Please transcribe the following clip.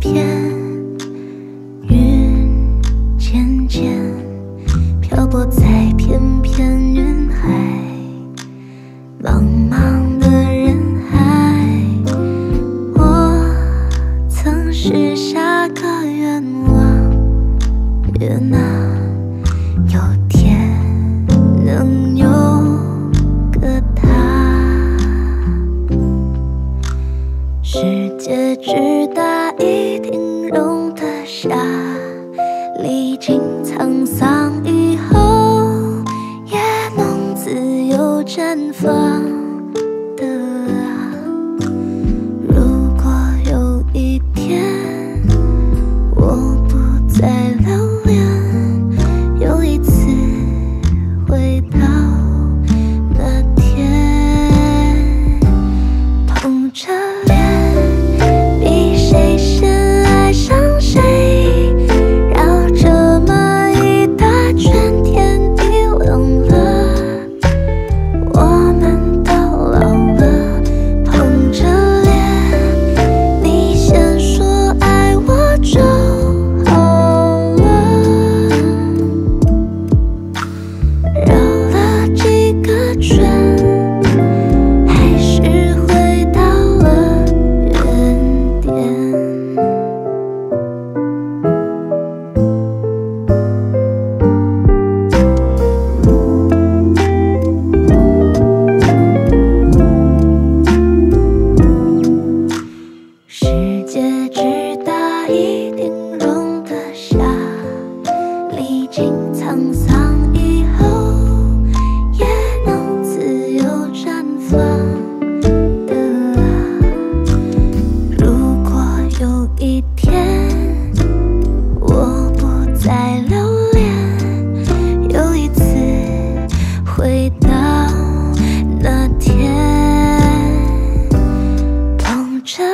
片，云渐渐漂泊在片片云海，茫茫的人海，我曾许下个愿望，愿那有天能有个他。世界巨大，一定容得下，历经沧桑以后，也能自由绽放的啊。如果有一天我不再留恋，又一次回到那天，捧着脸，比谁先爱上谁，绕这么一大圈，天地冷了，我们都老了。捧着脸，你先说爱我就好了，绕了几个圈，还是回到了原点。世界巨大，一定容得下，历经沧桑以后，也能自由绽放的啊。如果有一天我不再留恋，又一次回到那天，捧着